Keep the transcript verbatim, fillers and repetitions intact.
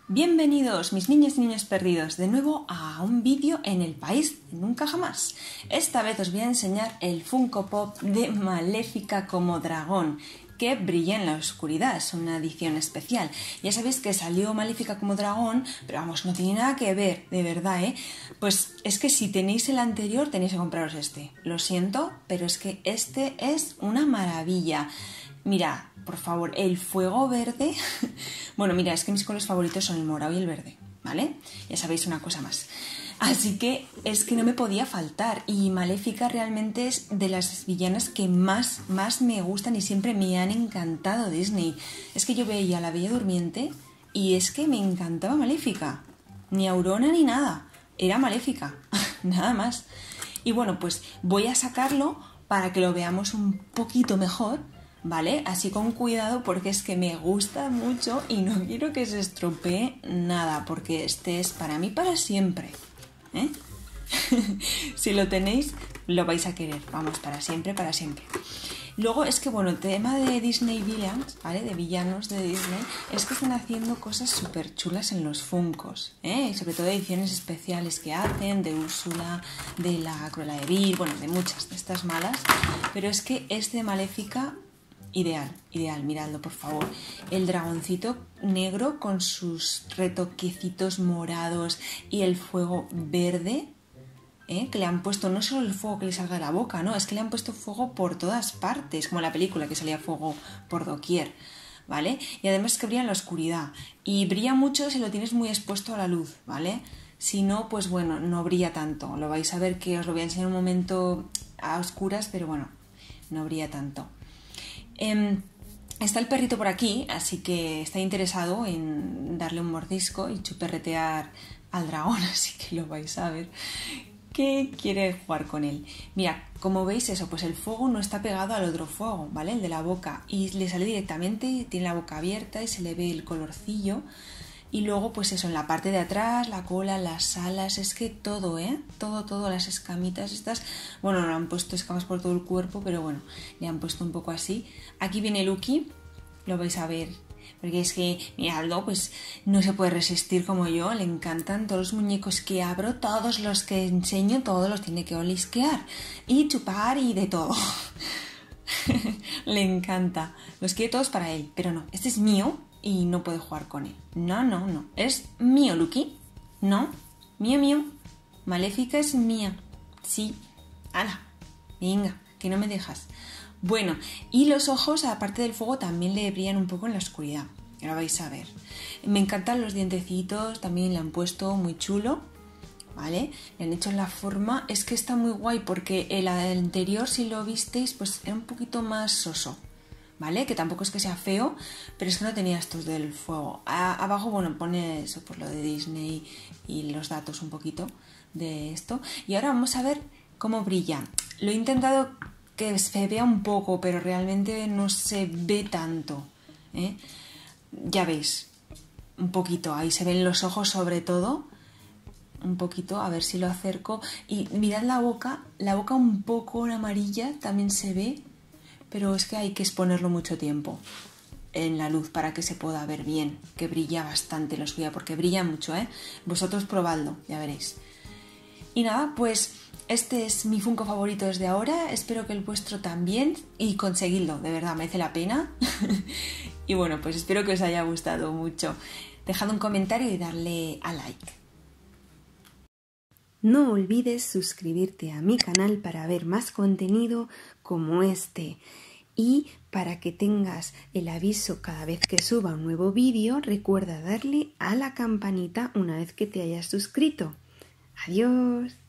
Bienvenidos mis niños y niños perdidos de nuevo a un vídeo en el país de nunca jamás. Esta vez os voy a enseñar el Funko Pop de Maléfica como dragón que brilla en la oscuridad, es una edición especial. Ya sabéis que salió Maléfica como dragón, pero vamos, no tiene nada que ver, de verdad, ¿eh? Pues es que si tenéis el anterior tenéis que compraros este. Lo siento, pero es que este es una maravilla. Mira, por favor, el fuego verde... Bueno, mira, es que mis colores favoritos son el morado y el verde, ¿vale? Ya sabéis una cosa más. Así que es que no me podía faltar. Y Maléfica realmente es de las villanas que más, más me gustan y siempre me han encantado Disney. Es que yo veía a la Bella Durmiente y es que me encantaba Maléfica. Ni Aurora ni nada. Era Maléfica. Nada más. Y bueno, pues voy a sacarlo para que lo veamos un poquito mejor, ¿vale? Así con cuidado porque es que me gusta mucho y no quiero que se estropee nada porque este es para mí para siempre, ¿eh? Si lo tenéis lo vais a querer, vamos, para siempre, para siempre. Luego es que, bueno, el tema de Disney Villains, ¿vale? De villanos de Disney, es que están haciendo cosas súper chulas en los Funkos, ¿eh? Y sobre todo ediciones especiales que hacen de Úrsula, de la Cruella de Vil, bueno, de muchas de estas malas, pero es que este de Maléfica... Ideal, ideal, miradlo por favor. El dragoncito negro con sus retoquecitos morados y el fuego verde, ¿eh? Que le han puesto no solo el fuego que le salga de la boca, no, es que le han puesto fuego por todas partes, como en la película que salía fuego por doquier, ¿vale? Y además que brilla en la oscuridad y brilla mucho si lo tienes muy expuesto a la luz, ¿vale? Si no, pues bueno, no brilla tanto. Lo vais a ver que os lo voy a enseñar un momento a oscuras, pero bueno, no brilla tanto. Eh, está el perrito por aquí, así que está interesado en darle un mordisco y chuperretear al dragón, así que lo vais a ver que quiere jugar con él. Mira, como veis eso, pues el fuego no está pegado al otro fuego, ¿vale? El de la boca, y le sale directamente y tiene la boca abierta y se le ve el colorcillo. Y luego, pues eso, en la parte de atrás, la cola, las alas, es que todo, ¿eh? Todo, todo, las escamitas estas... Bueno, no le han puesto escamas por todo el cuerpo, pero bueno, le han puesto un poco así. Aquí viene Lucky, lo vais a ver, porque es que, miradlo, pues no se puede resistir como yo, le encantan todos los muñecos que abro, todos los que enseño, todos los tiene que olisquear y chupar y de todo. Le encanta, los quiere todos para él, pero no, este es mío. Y no puede jugar con él. No, no, no. Es mío, Lucky. No. Mío, mío. Maléfica es mía. Sí. ¡Hala! Venga, que no me dejas. Bueno, y los ojos, aparte del fuego, también le brillan un poco en la oscuridad. Ahora vais a ver. Me encantan los dientecitos. También le han puesto muy chulo. ¿Vale? Le han hecho la forma. Es que está muy guay porque el anterior, si lo visteis, pues era un poquito más soso. ¿Vale? Que tampoco es que sea feo, pero es que no tenía estos del fuego. A, abajo, bueno, pone eso por lo de Disney y los datos un poquito de esto. Y ahora vamos a ver cómo brilla. Lo he intentado que se vea un poco, pero realmente no se ve tanto, ¿eh? Ya veis, un poquito, ahí se ven los ojos sobre todo. Un poquito, a ver si lo acerco. Y mirad la boca, la boca un poco amarilla también se ve. Pero es que hay que exponerlo mucho tiempo en la luz para que se pueda ver bien, que brilla bastante en la oscuridad, porque brilla mucho, ¿eh? Vosotros probadlo, ya veréis. Y nada, pues este es mi Funko favorito desde ahora, espero que el vuestro también y conseguidlo, de verdad, merece la pena. Y bueno, pues espero que os haya gustado mucho. Dejad un comentario y darle a like. No olvides suscribirte a mi canal para ver más contenido como este. Y para que tengas el aviso cada vez que suba un nuevo vídeo, recuerda darle a la campanita una vez que te hayas suscrito. ¡Adiós!